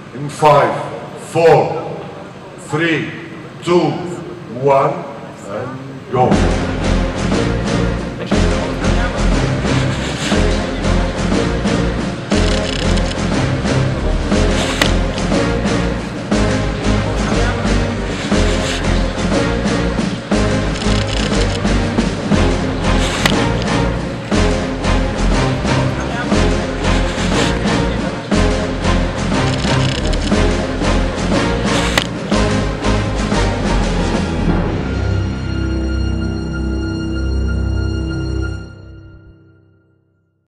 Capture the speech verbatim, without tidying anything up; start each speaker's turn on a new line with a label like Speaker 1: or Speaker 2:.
Speaker 1: In five, four, three, two, one, and go.